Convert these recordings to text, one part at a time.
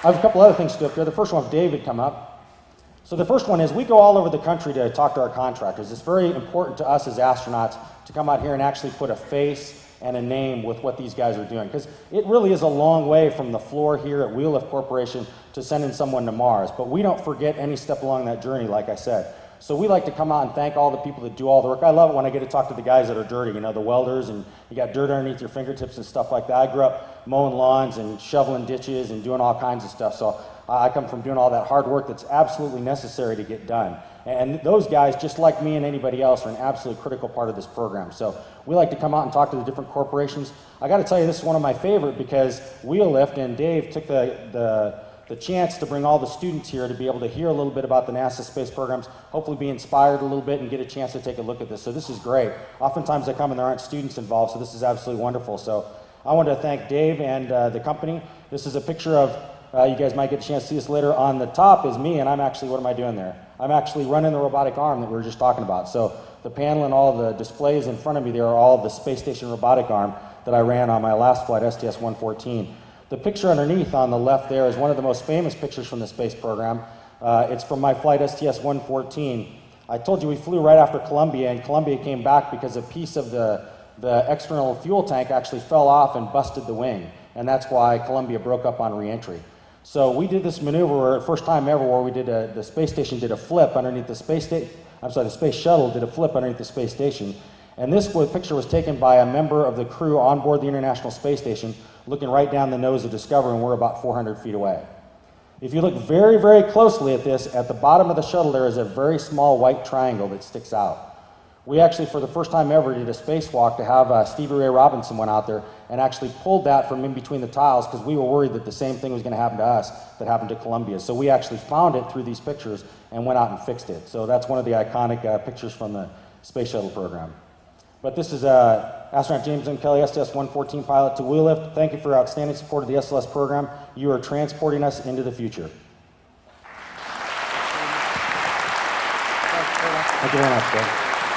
I have a couple other things to do up here. The first one, if David come up. So the first one is we go all over the country to talk to our contractors. It's very important to us as astronauts to come out here and actually put a face and a name with what these guys are doing, because it really is a long way from the floor here at Wheel Lift Corporation to sending someone to Mars. But we don't forget any step along that journey, like I said. So we like to come out and thank all the people that do all the work. I love it when I get to talk to the guys that are dirty, you know, the welders, and you got dirt underneath your fingertips and stuff like that. I grew up mowing lawns and shoveling ditches and doing all kinds of stuff. So I come from doing all that hard work that's absolutely necessary to get done. And those guys, just like me and anybody else, are an absolutely critical part of this program. So we like to come out and talk to the different corporations. I got to tell you, this is one of my favorite because Wheel Lift and Dave took the chance to bring all the students here to be able to hear a little bit about the NASA space programs, hopefully be inspired a little bit and get a chance to take a look at this. So this is great. Oftentimes I come and there aren't students involved, so this is absolutely wonderful. So I want to thank Dave and the company. This is a picture of, you guys might get a chance to see this later. On the top is me, and I'm actually, what am I doing there? I'm actually running the robotic arm that we were just talking about. So the panel and all the displays in front of me there are all the space station robotic arm that I ran on my last flight, STS-114. The picture underneath on the left there is one of the most famous pictures from the space program. It's from my flight STS-114. I told you we flew right after Columbia, and Columbia came back because a piece of the external fuel tank actually fell off and busted the wing, and that's why Columbia broke up on re-entry. So we did this maneuver, first time ever, where we did the space station did a flip underneath the space station. I'm sorry, the space shuttle did a flip underneath the space station. And this picture was taken by a member of the crew on board the International Space Station, looking right down the nose of Discovery, and we're about 400 feet away. If you look very, very closely at this, at the bottom of the shuttle there is a very small white triangle that sticks out. We actually, for the first time ever, did a spacewalk to have Stevie Ray Robinson went out there and actually pulled that from in between the tiles because we were worried that the same thing was going to happen to us that happened to Columbia. So we actually found it through these pictures and went out and fixed it. So that's one of the iconic pictures from the Space Shuttle program. But this is astronaut James M. Kelly, STS-114 pilot to Wheel Lift. Thank you for your outstanding support of the SLS program. You are transporting us into the future. Thank you very much, Dave.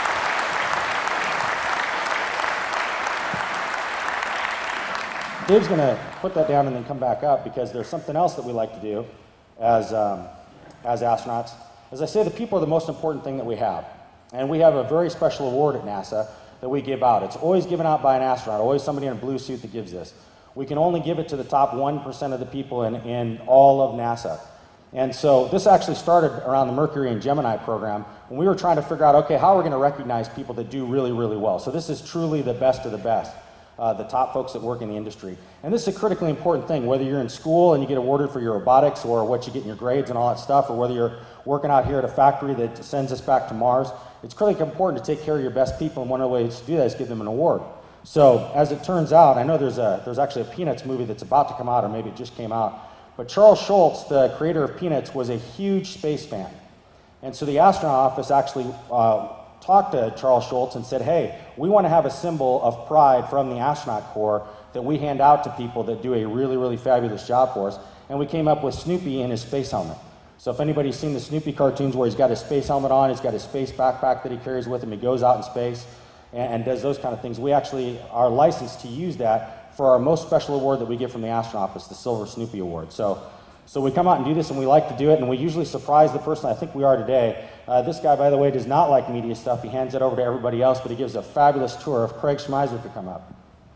Dave's going to put that down and then come back up because there's something else that we like to do as astronauts. As I say, the people are the most important thing that we have. And we have a very special award at NASA that we give out. It's always given out by an astronaut, always somebody in a blue suit that gives this. We can only give it to the top 1% of the people in all of NASA. And so this actually started around the Mercury and Gemini program when we were trying to figure out, okay, how are we going to recognize people that do really, really well? So this is truly the best of the best. The top folks that work in the industry. And this is a critically important thing, whether you're in school and you get awarded for your robotics or what you get in your grades and all that stuff, or whether you're working out here at a factory that sends us back to Mars. It's critically important to take care of your best people, and one of the ways to do that is give them an award. So as it turns out, I know there's actually a Peanuts movie that's about to come out, or maybe it just came out, but Charles Schulz, the creator of Peanuts, was a huge space fan. And so the astronaut office actually talked to Charles Schulz and said, hey, we want to have a symbol of pride from the astronaut corps that we hand out to people that do a really, really fabulous job for us. And we came up with Snoopy in his space helmet. So if anybody's seen the Snoopy cartoons where he's got his space helmet on, he's got his space backpack that he carries with him, he goes out in space and does those kind of things. We actually are licensed to use that for our most special award that we get from the astronaut office, the Silver Snoopy Award. So we come out and do this, and we like to do it, and we usually surprise the person. I think we are today. This guy, by the way, does not like media stuff. He hands it over to everybody else, but he gives a fabulous tour. If Craig Schmeiser could come up.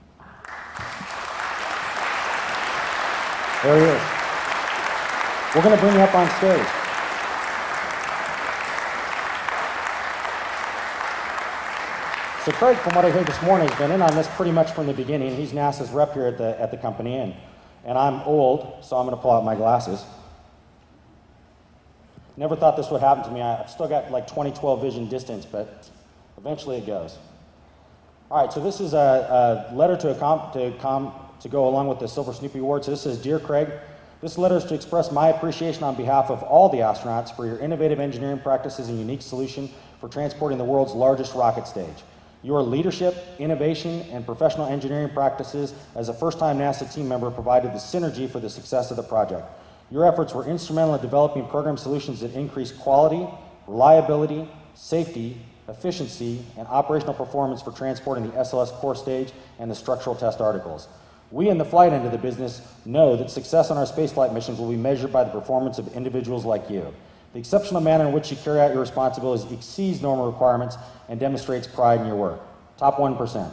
There he is. We're going to bring you up on stage. So Craig, from what I heard this morning, has been in on this pretty much from the beginning. He's NASA's rep here at the company, and I'm old, so I'm going to pull out my glasses. Never thought this would happen to me. I've still got like 20/12 vision distance, but eventually it goes. All right, so this is a letter to go along with the Silver Snoopy Award. So this says, Dear Craig, this letter is to express my appreciation on behalf of all the astronauts for your innovative engineering practices and unique solution for transporting the world's largest rocket stage. Your leadership, innovation, and professional engineering practices as a first-time NASA team member provided the synergy for the success of the project. Your efforts were instrumental in developing program solutions that increase quality, reliability, safety, efficiency, and operational performance for transporting the SLS core stage and the structural test articles. We in the flight end of the business know that success on our spaceflight missions will be measured by the performance of individuals like you. The exceptional manner in which you carry out your responsibilities exceeds normal requirements and demonstrates pride in your work. Top 1%.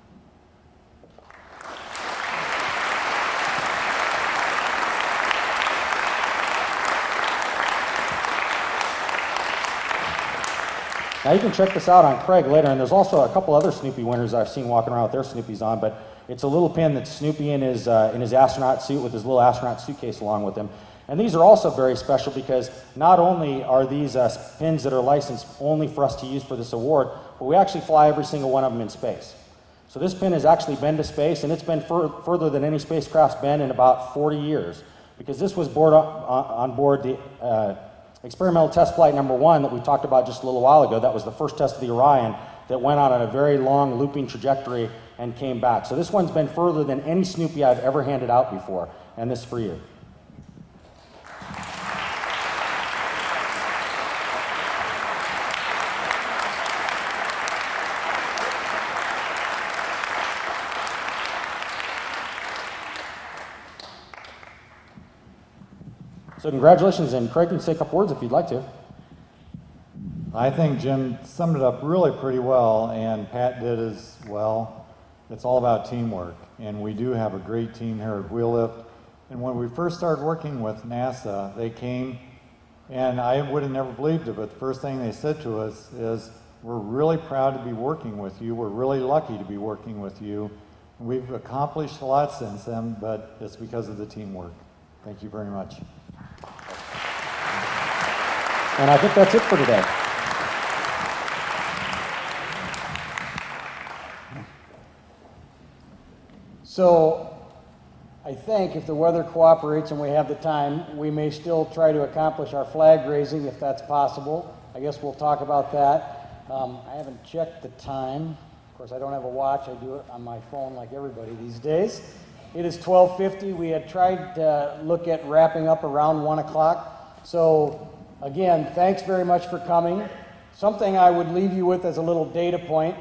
Now you can check this out on Craig later, and there's also a couple other Snoopy winners I've seen walking around with their Snoopies on, but it's a little pin that's Snoopy in his astronaut suit with his little astronaut suitcase along with him. And these are also very special because not only are these pins that are licensed only for us to use for this award, but we actually fly every single one of them in space. So this pin has actually been to space, and it's been further than any spacecraft's been in about 40 years, because this was on board the experimental test flight number 1 that we talked about just a little while ago. That was the first test of the Orion that went on a very long looping trajectory and came back. So this one's been further than any Snoopy I've ever handed out before, and this is for you. So congratulations, and Craig can say a couple words if you'd like to. I think Jim summed it up really pretty well, and Pat did as well. It's all about teamwork, and we do have a great team here at Wheel Lift. And when we first started working with NASA, they came, and I would have never believed it, but the first thing they said to us is, we're really proud to be working with you. We're really lucky to be working with you. And we've accomplished a lot since then, but it's because of the teamwork. Thank you very much. And I think that's it for today. So I think if the weather cooperates and we have the time, we may still try to accomplish our flag raising if that's possible. I guess we'll talk about that. I haven't checked the time. Of course, I don't have a watch. I do it on my phone like everybody these days. It is 12:50. We had tried to look at wrapping up around 1 o'clock. So again, thanks very much for coming. Something I would leave you with as a little data point.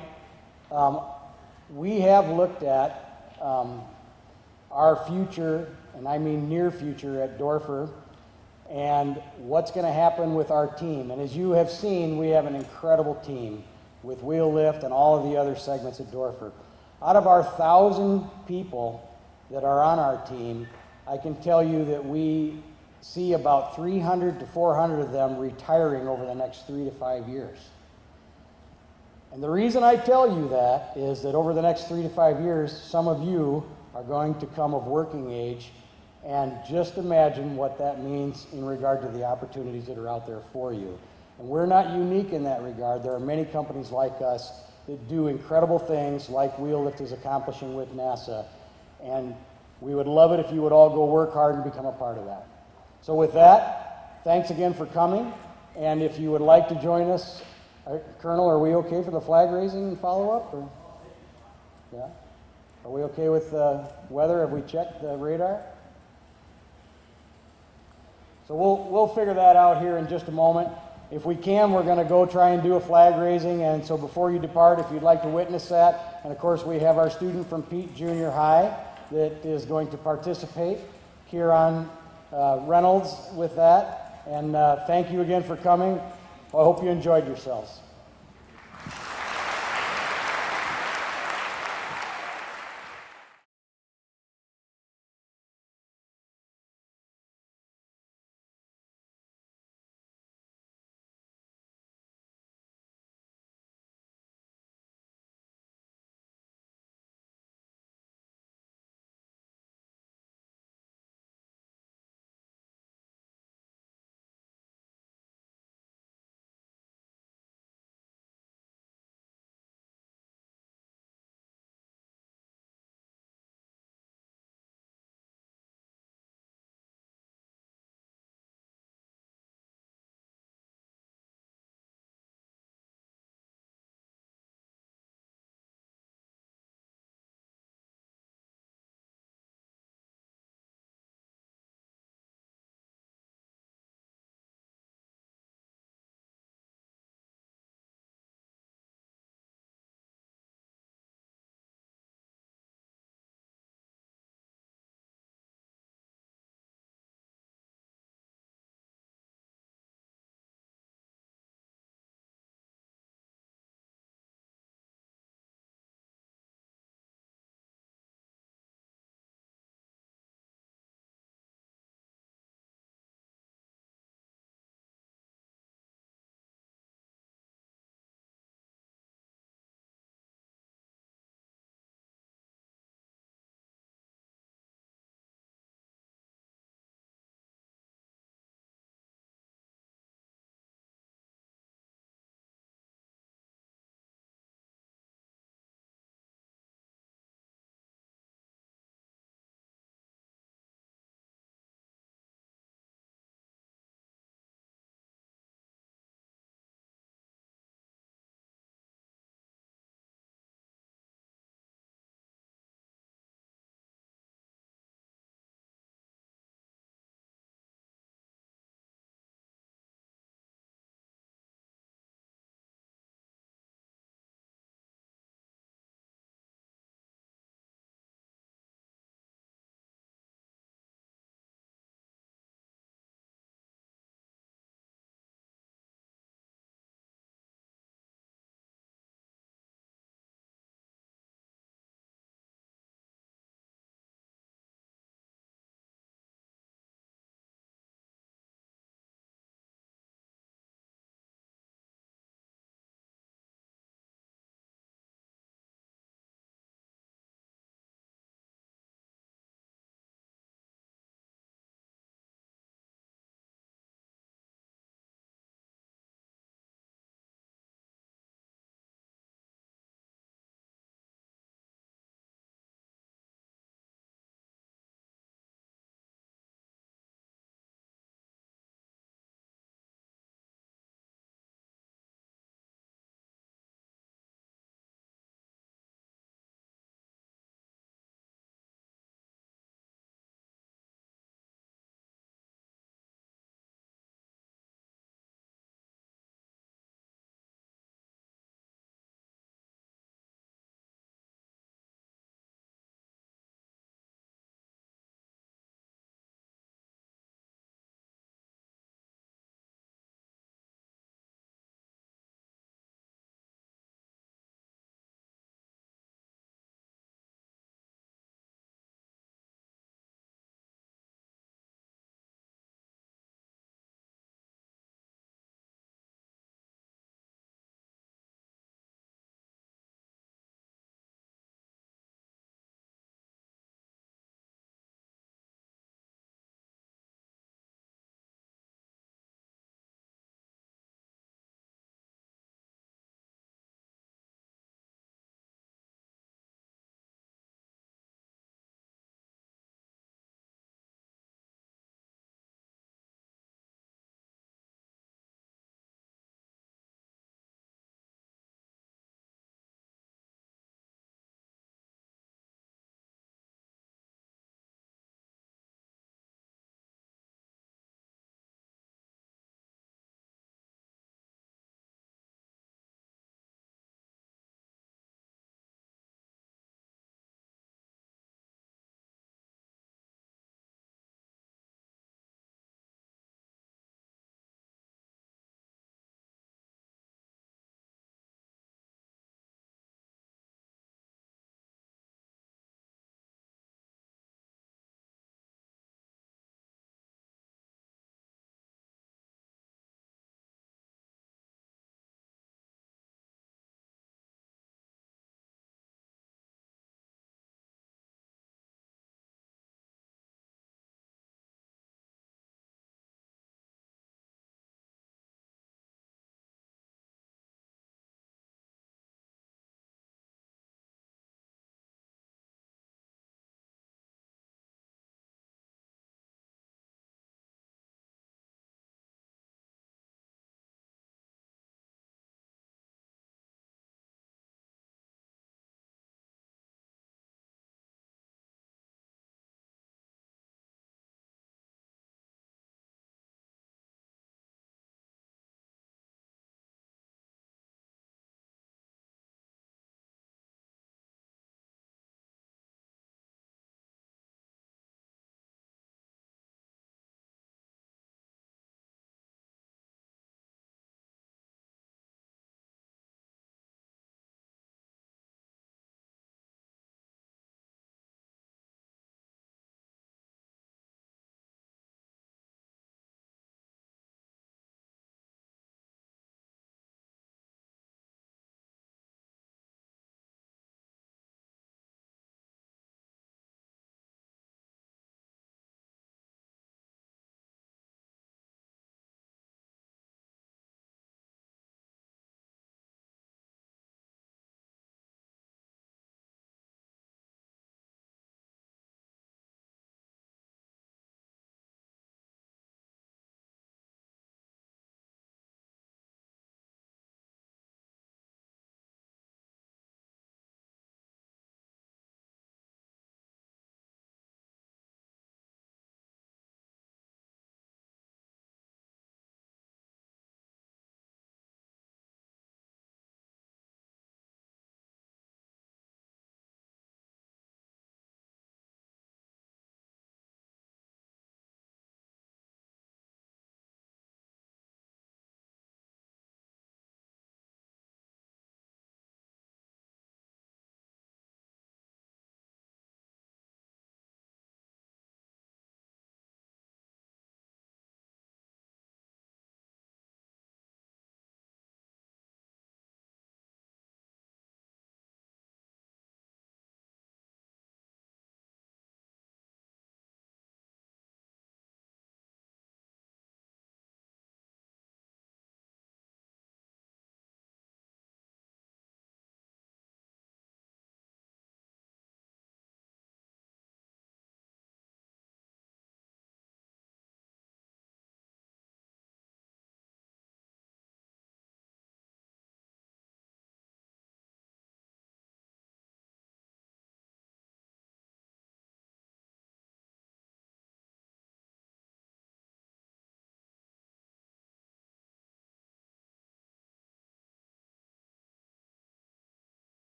We have looked at our future, and I mean near future at Dorfer, and what's going to happen with our team. And as you have seen, we have an incredible team with Wheel Lift and all of the other segments at Dorfer. Out of our 1,000 people that are on our team, I can tell you that we see about 300 to 400 of them retiring over the next 3 to 5 years. And the reason I tell you that is that over the next 3 to 5 years, some of you are going to come of working age, and just imagine what that means in regard to the opportunities that are out there for you. And we're not unique in that regard. There are many companies like us that do incredible things like Wheel Lift is accomplishing with NASA, and we would love it if you would all go work hard and become a part of that. So with that, thanks again for coming, and if you would like to join us, Colonel, are we okay for the flag raising and follow-up? Yeah? Are we okay with the weather? Have we checked the radar? So we'll figure that out here in just a moment. If we can, we're going to go try and do a flag raising, and so before you depart, if you'd like to witness that, and of course we have our student from Pete Junior High that is going to participate here on Reynolds with that. And thank you again for coming. I hope you enjoyed yourselves.